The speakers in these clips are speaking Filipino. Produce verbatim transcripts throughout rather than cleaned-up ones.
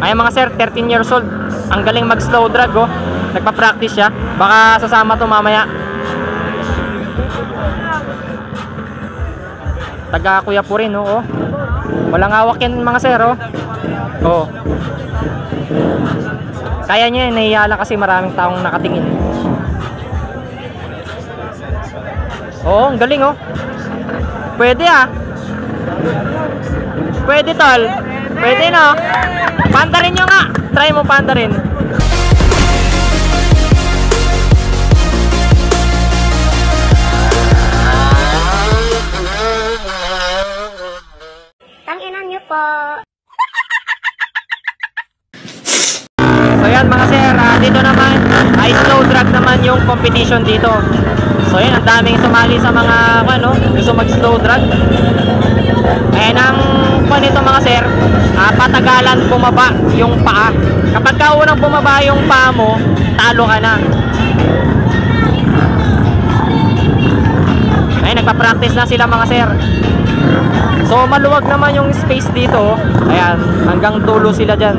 Ay mga sir, thirteen years old. Ang galing mag slow drag oh. Nagpa-practice siya. Baka sasama to mamaya. Taga Kuya po rin oh. Walang hawak yan mga sir oh. Oh. Kaya niya, nahiya lang kasi maraming taong nakatingin. Oo, ang galing oh. Pwede ah. Pwede tol. Pwede no. Pandarin nyo nga. Try mo pandarin. Tanginan nyo po. So yan mga sir, uh, dito naman ay slow drag naman yung competition dito. So yan, ang daming sumali sa mga ano, gusto mag slow drag. Ayan ang po nito mga sir, uh, patagalan bumaba yung paa. Kapag ka unang bumaba yung paa mo, talo ka na. Ayan, nagpa-practice na sila mga sir. So maluwag naman yung space dito. Ayan, hanggang dulo sila dyan.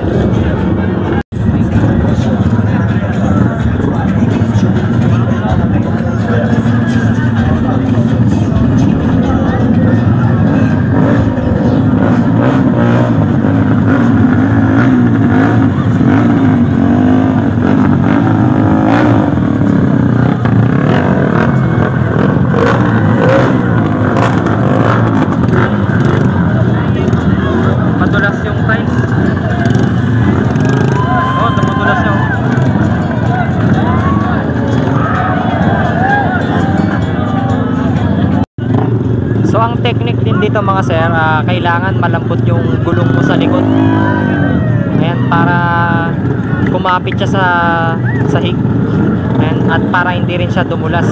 So ang technique din dito mga sir, uh, kailangan malambot yung gulong mo sa likod. Ayan, para kumapit siya sa sahig. Ayan, at para hindi rin siya dumulas.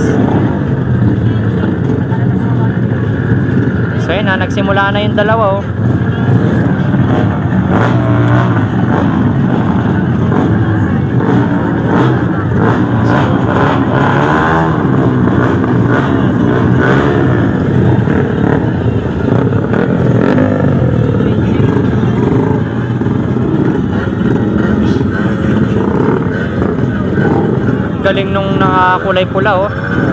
So ayan, ha, nagsimula na yung dalawa oh. Galing nung nakakulay pula oh.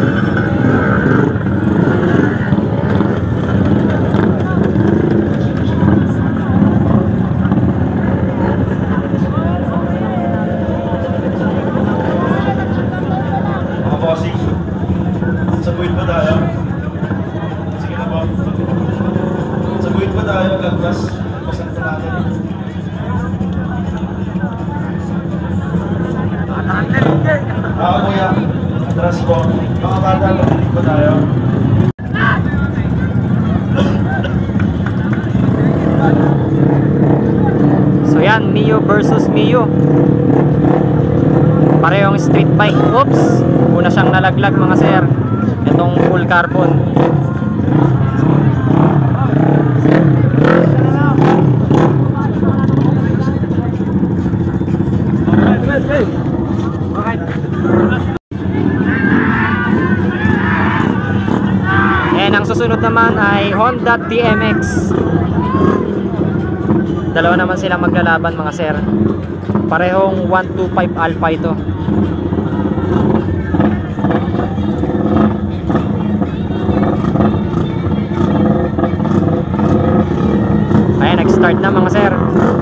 Mga bossing, sa buwid ba tayo? Sige na po. Sa buwid ba tayo? Lagpas. Pasan pa natin. Ah, kuya. Atras po. Mga bata, pagdating po tayo. So yan, Mio versus Mio. Parehong street bike. Oops! Una siyang nalaglag mga sir. Itong full carbon. And ang susunod naman ay Honda T M X. Dalawa naman sila maglalaban mga sir. Parehong one two five Alpha ito. Ayan, nag-start na mga sir.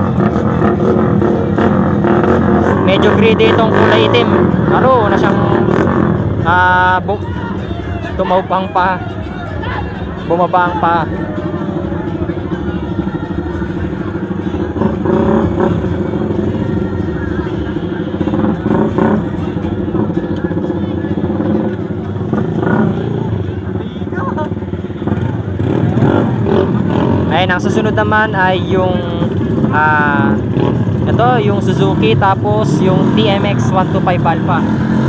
Medyo greedy itong kulay itim. Aro na siyang uh, tumawpang pa. Bumaba ang pa. Ayun, ang susunod naman ay yung uh, ito, yung Suzuki, tapos yung T M X one two five Alpha.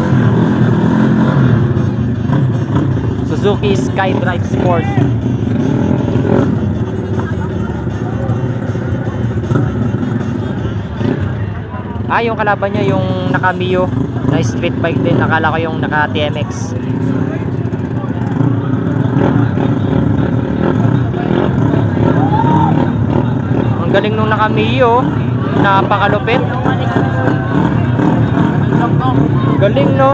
Suzuki SkyDrive Sport. Ah, yung kalaban niya yung naka Mio na street bike din. Nakala ko yung naka T M X. Ang galing nung naka Mio. Napakalupit. Galing, no?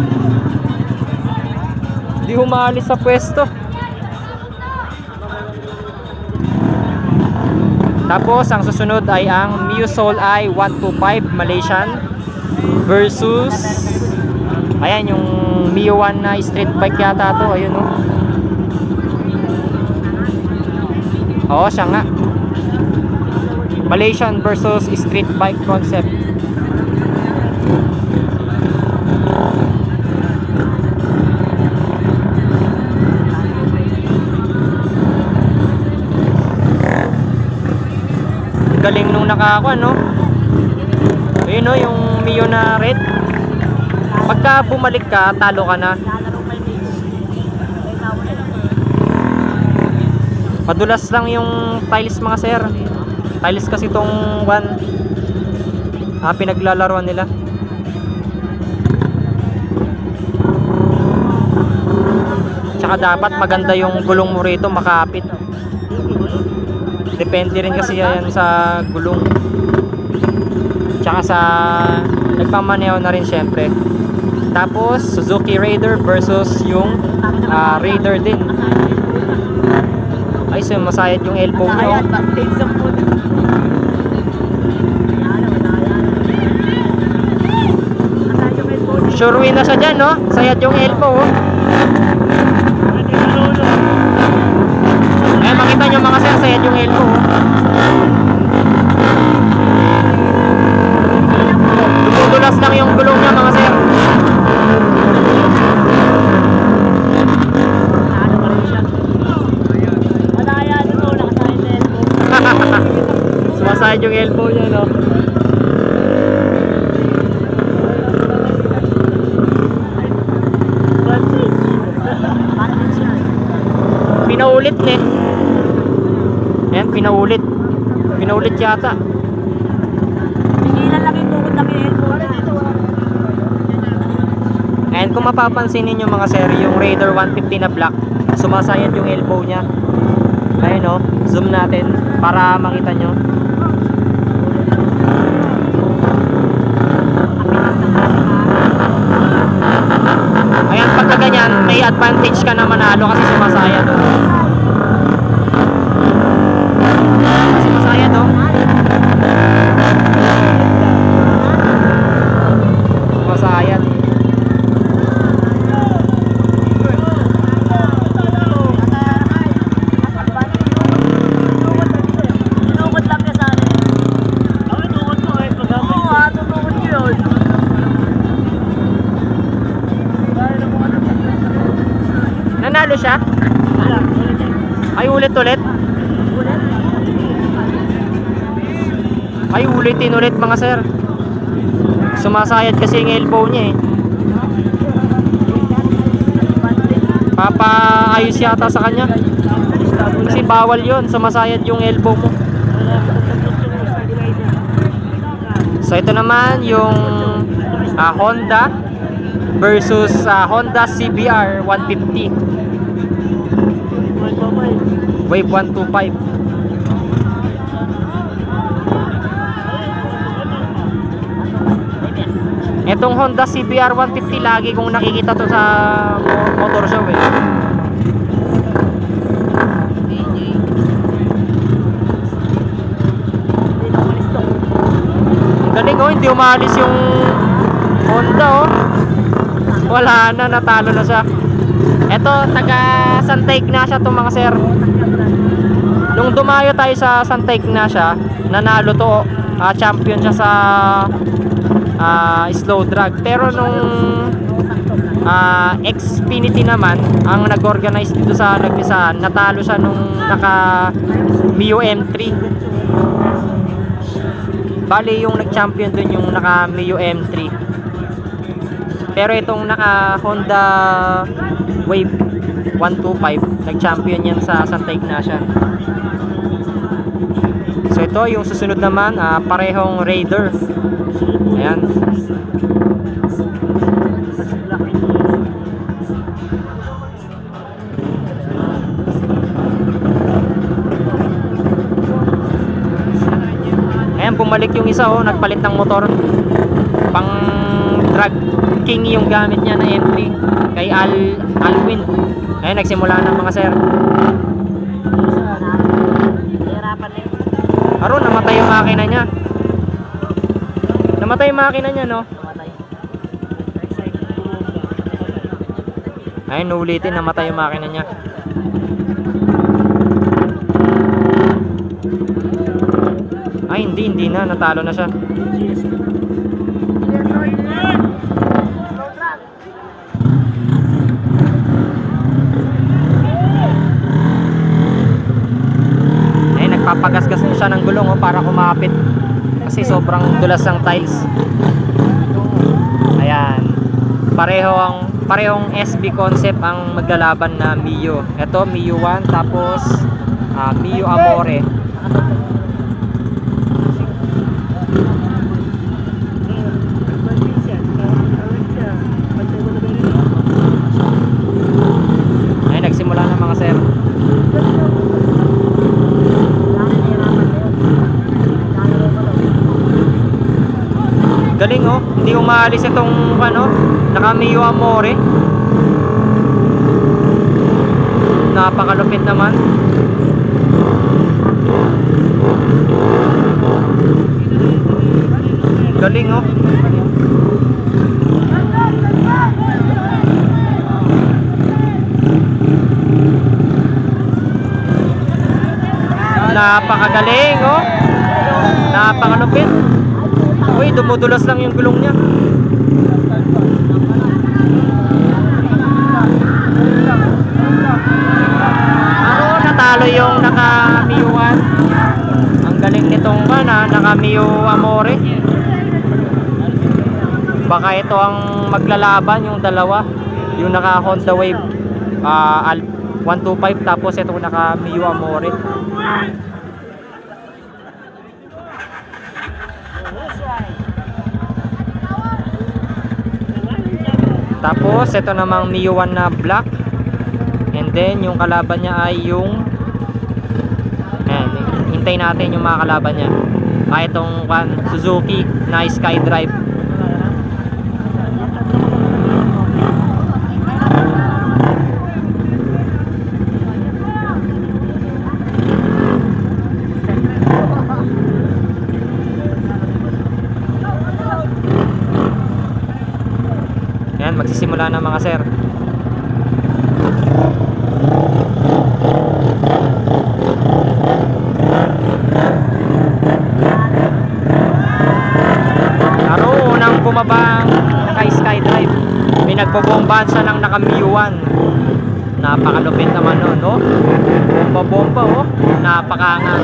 Di humaalis sa pwesto. Tapos ang susunod ay ang Mutor i one twenty-five Malaysian versus, ayan yung Mio one na street bike yata to. Ayun, no? Oo, siya nga. Malaysian versus street bike concept. Galing nung nakakuha, no? Ayun, no, yung Mio na red. Pagka bumalik ka, talo ka na. Padulas lang yung tiles, mga sir. Tiles kasi itong one ah, pinaglalaruan nila. Tsaka dapat maganda yung gulong mo rito, makapit. Depende rin kasi yan sa gulong. Tsaka sa nagpamaneho na rin syempre. Tapos Suzuki Raider versus yung uh, Raider din. Ay, so masayad yung elbow nyo. Sure win na siya dyan, no? Sayad yung elbow, oh. Eh, makita nyo mga sir, sayad yung elbow, oh. Dumudulas lang yung gulong niya, mga sir. Sumasayad yung elbow niya, no? Pinaulit eh. Ayan, pinaulit. Pinaulit yata. Tingilan lang yung tukod lang yung elbow. And kung mapapansin ninyo mga sir, yung Raider one fifty na black, sumasayad yung elbow niya. Ayun, no? Zoom natin para makita nyo. Ayan, pagka ganyan, may advantage ka na manalo kasi sumasayad, oh. Kasi sumasayad, oh. Sumasayad. Nanalo siya? Ay, ulit-ulit? Ay, ulitin ulit mga sir. Sumasayad kasi yung elbow niya eh. Papaayos yata sa kanya. Kasi bawal yon, sumasayad yung elbow mo. So ito naman yung uh, Honda versus uh, Honda C B R one fifty Wave one twenty-five. Itong Honda C B R one fifty lagi kong nakikita to sa Motorshow eh. Ang galing, oh, hindi umalis yung Honda, oh. Wala na, natalo na siya. Ito, taga Santa Ignacia to mga sir. Nung dumayo tayo sa Santa Ignacia, nanalo to, uh, champion siya sa uh, slow drag. Pero nung uh, Xfinity naman, ang nag-organize dito sa Nagpisahan, natalo siya nung naka Mio M three. Bali yung nag-champion dun yung naka Mio M three. Pero itong naka Honda Wave one twenty-five, nag-champion yan sa Santa Ignacia. So ito yung susunod naman, uh, parehong Raider. Ayan. Ayan, bumalik yung isa, oh, nagpalit ng motor. Pang drag king yung gamit niya na entry kay Al Alwin. Ayun, nagsimula na mga sir. Aro, namatay yung makina niya. Namatay yung makina niya, no? Ayun, ulitin, namatay yung makina niya. Ay, hindi, hindi na. Natalo na siya. Ay, nagpapagasgas na siya ng gulong, oh, para kumapit. Kasi sobrang dulas ng tiles. Ayan. Pareho ang parehong S B concept ang maglalaban na Mio. Ito, Mio one, tapos uh, Mio Amore. Ay, nagsimula na mga sir. Galing, oh, hindi umaalis itong ano, naka Mio Amore. Napakalupit naman. Galing, oh. Napakagaling, oh. Napakalupit. Uy, dumudulas lang yung gulong niya. Ano, natalo yung naka Mio one. Ang galing nitong bana, naka Mio Amore. Baka ito ang maglalaban, yung dalawa. Yung naka Honda Wave uh, one two five, tapos ito naka Mio Amore. Tapos ito namang Mio one na black. And then yung kalaban niya ay yung, ayan, hintayin natin yung mga kalaban niya. Ah, itong one, Suzuki na Skydrive. Ayan, magsisimula na mga sir. Aro, unang bumaba naka Skydrive. May nagbobombahan siya ng naka Mio one. Napakalupit naman nun, no? Bomba-bomba, oh. Napakangas.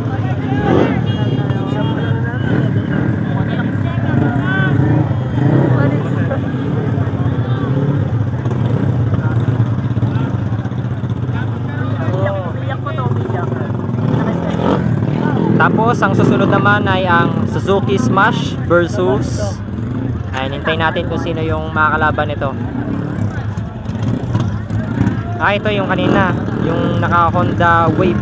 Tapos ang susunod naman ay ang Suzuki Smash versus, ay hintayin natin kung sino yung makakalaban nito. Ah, ito yung kanina, yung naka Honda Wave.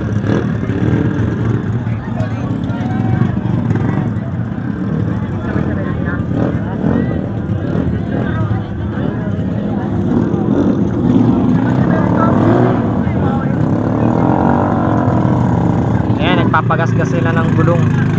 Papagasgas sila ng gulong.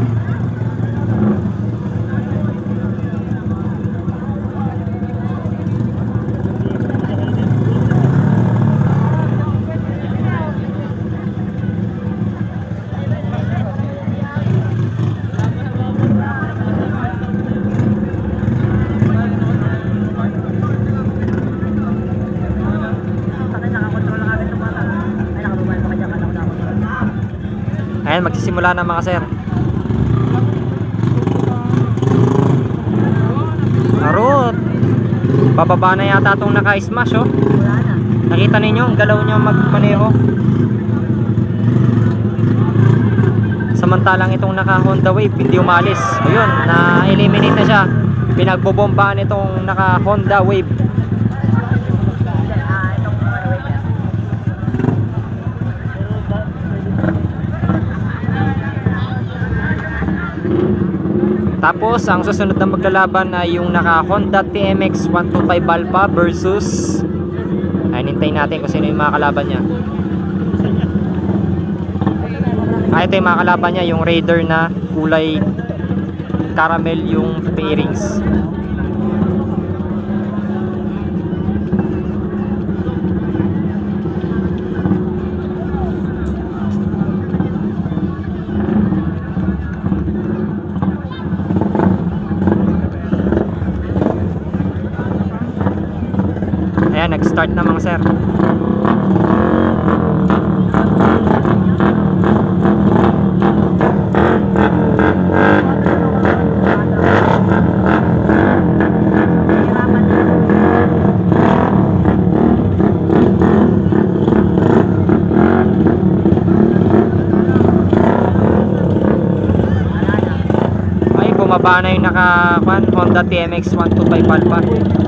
Ayan, magsisimula na mga sir. Arot, bababa na yata itong naka-smash, oh. Nakita ninyo ang galaw niya magmaneho. Samantalang itong naka Honda Wave hindi umalis. Ayun, na-eliminate na siya. Pinagbobombahan itong naka Honda Wave. Tapos ang susunod na maglalaban ay yung naka Honda T M X one twenty-five Alpha versus, ay hintayin natin kung sino yung mga kalaban niya. Ah, ito yung mga kalaban niya, yung Raider na kulay caramel yung pairings. Ayan, nag-start na mga sir. Ay, bumaba na yung naka Honda T M X one twenty-five Alpha.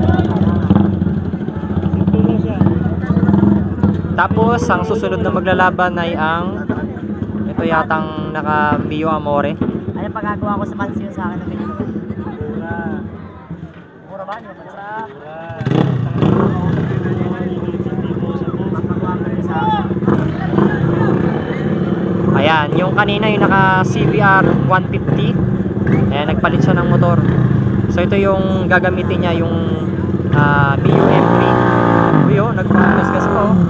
Tapos ang susunod na maglalaban ay ang ito yatang naka Mio Amore. Ano pagagawa ko sa pansin sa akin na ganyan? Mura. Mura ba? Mura. Ayan, yung kanina yung naka C B R one fifty. Ayan, nagpalit siya ng motor. So ito yung gagamitin niya, yung uh, Mio M three. Uy, oh, nagpagasgas pa oh.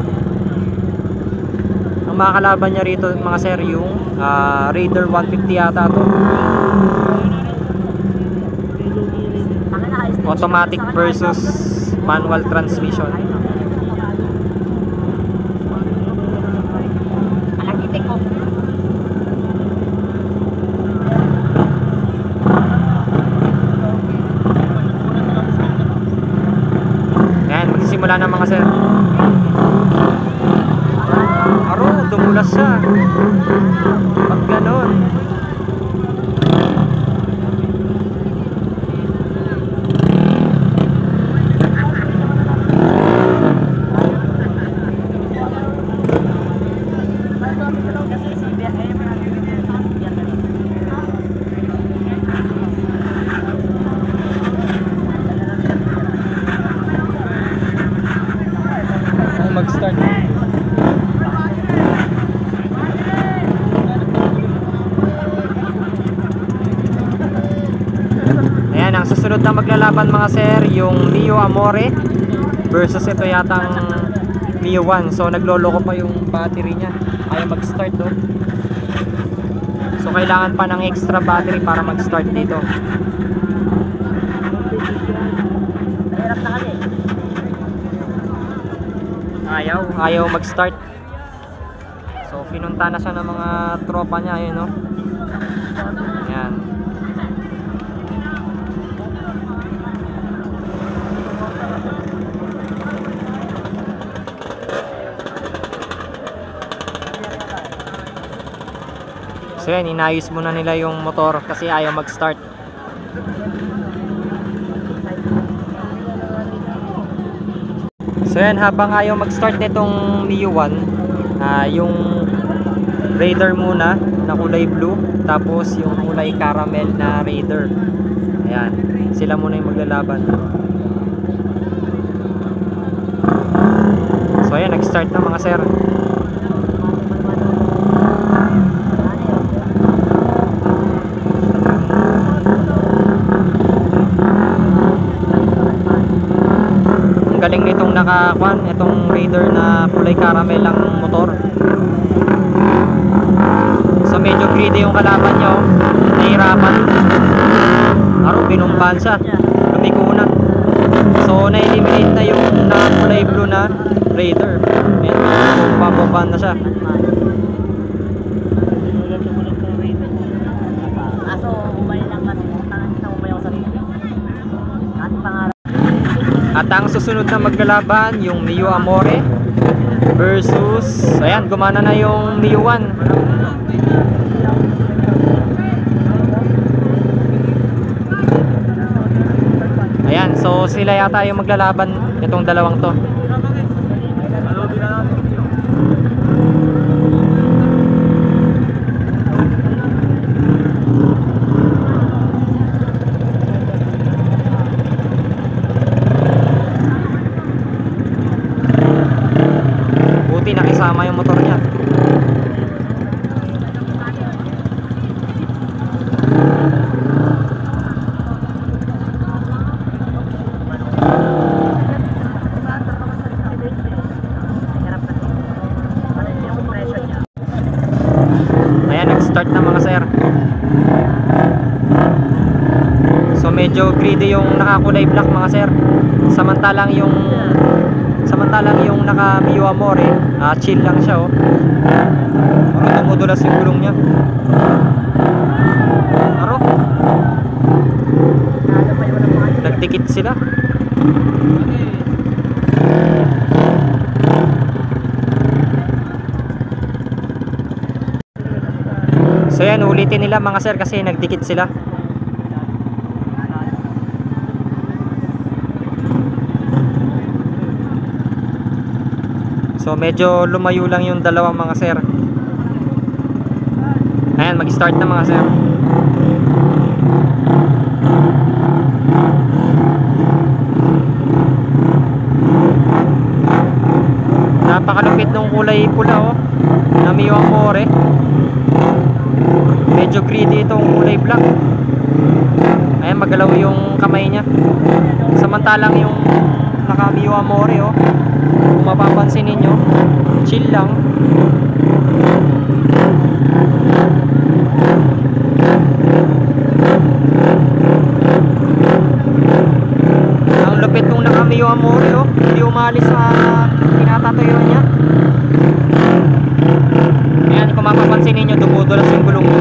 Mga kalaban niya rito mga sir yung uh, Raider one fifty yata to. Automatic versus manual transmission. Ayan, magsisimula na mga sir. Dumulas siya pag ganon. Oh, mag-start. Ang susunod na maglalaban mga sir yung Mio Amore versus ito yatang Mio one. So nagloloko pa yung battery niya, ayaw mag-start do. So kailangan pa ng extra battery para mag-start dito. Ayaw, ayaw mag-start. So pinunta na siya ng mga tropa niya, ayun no. Ayan. So yan, inayos muna nila yung motor kasi ayaw mag-start. So yan, habang ayaw mag-start nitong Mio one, uh, yung Raider muna na kulay blue, tapos yung kulay caramel na Raider. Ayan, sila muna yung maglalaban. So ayan, nag-start na mga sir. Galing nitong nakakuan, itong Raider na kulay caramel ang motor. So medyo greedy yung kalaban niya, oh. Nahirapan. Aro, binumbahan siya. Lumiko na. So na-eliminate na yung na kulay blue na Raider. Ayan, pabombahan na siya. Aso, umay lang kasi. Tangan kita umay ako sa rito. At pangarap. At ang susunod na maglalaban yung Mio Amore versus, ayan, gumana na yung Mio one. Ayan, so sila yata yung maglalaban itong dalawang to. kasama yung motor niya. Ayan, nag-start na mga sir. So medyo greedy yung nakakulay black mga sir. Samantalang yung Samantalang yung naka Mio Amore, ah, chill lang siya oh. Ano, tumudulas yung gulong niya. Aro. Nagdikit sila. So yan, ulitin nila mga sir kasi nagdikit sila. So medyo lumayo lang yung dalawang mga sir. Ayan, mag-start na mga sir. Napakalupit ng kulay pula oh, na Mio Amore. Medyo greedy itong kulay black. Ayan, magalaw yung kamay niya. Samantalang yung naka Mio Amore oh, kung mapapansin ninyo, chill lang. Ang lupit nung naka Mio Amore oh, hindi umalis sa pinatatayo niya. Ayan, kung mapapansin ninyo, dumudulas yung gulong mo.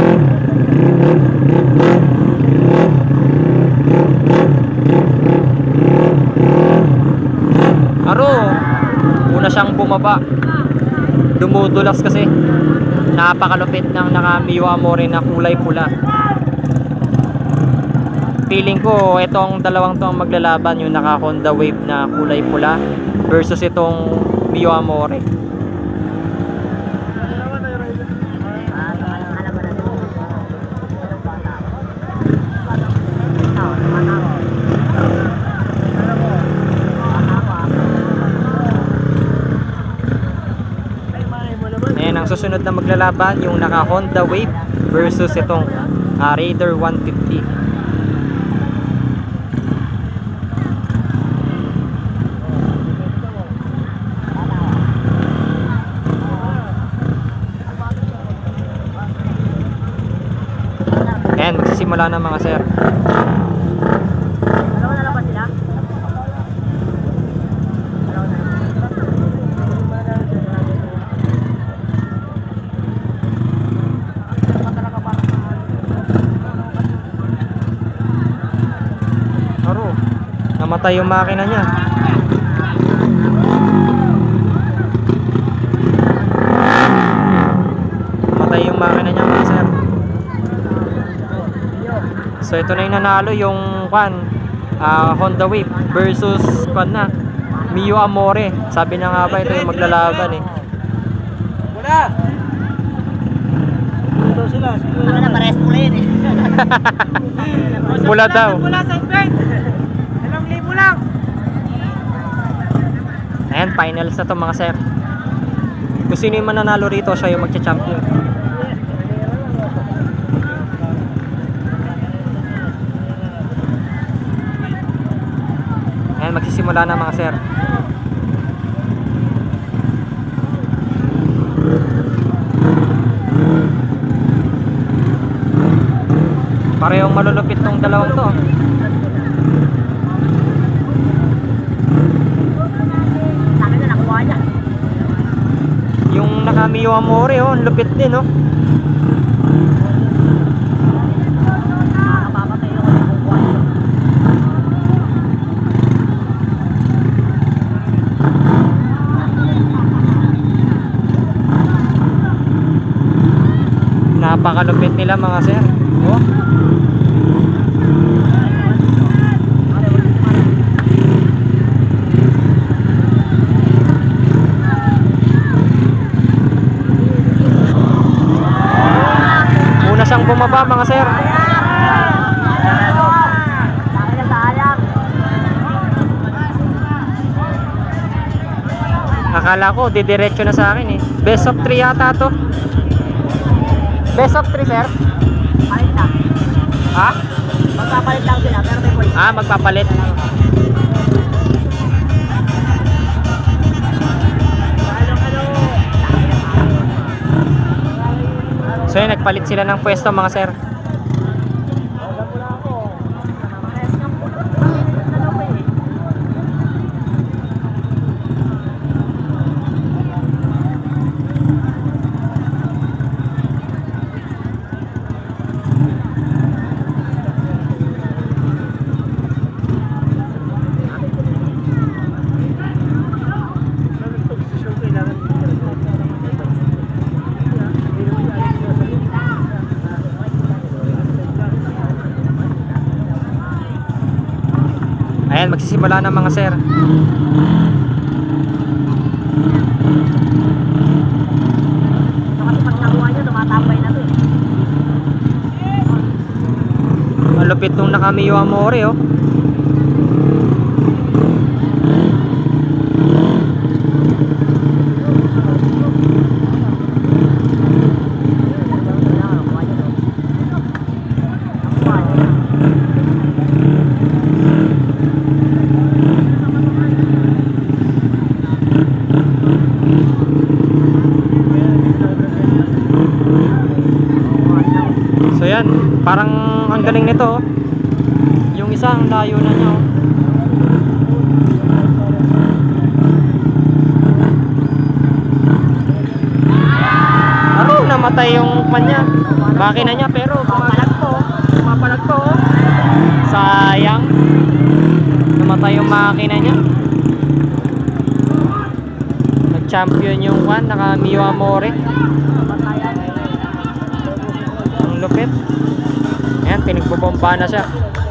Aro, una siyang bumaba. Dumudulas kasi. Napakalupit ng naka Mio Amore na kulay pula. Feeling ko itong dalawang to ang maglalaban, yung naka Honda Wave na kulay pula versus itong Mio Amore. Ayan, ang susunod na maglalaban yung naka Honda Wave versus itong uh, Raider one fifty. Ayan, magsisimula na mga sir. Dalawa na lang ba sila? Aro, namatay yung makina niya. Namatay yung makina niya mga sir. So ito na yung nanalo, yung kwan, uh, Honda Wave versus kwan na Mio Amore. Sabi na nga ba ito yung maglalaban eh. Wala! Ito sila. Ano na, parehas pula yun eh. Pula daw. Pula sa event. Dalawang libo lang. Ayan, finals na to mga sir. Kung sino yung mananalo rito, siya yung magcha-champion. Ayan, magsisimula na mga sir. Parehong malulupit tong dalawang to. Sabi na nakuha niya. Yung naka Mio Amore oh, ang lupit din oh. Nakapapatay ako ng kukuha niya. Napakalupit nila mga sir. Oh. Una siyang bumaba mga sir. Akala ko didiretso na sa akin eh. Best of three yata to. Best of three, sir? Palit lang. Ha? Magpapalit lang sila, pero may points. Ah, magpapalit. So yun, nagpalit sila ng pwesto mga sir. Ayan, magsisimula ng mga sir. Kasi pag nakuha nyo, tumatambay na to eh. Malupit nung nakamiyo amore oh. So yan, parang ang galing nito oh. Yung isa ang layo na niya oh. Ano, namatay yung kanya makina niya pero pumapalag po oh. Pumapalag po oh. Sayang. Namatay yung makina niya. Nag-champion yung one, naka Mio Amore. Ang lupit. Ayan, pinagbobomba na siya.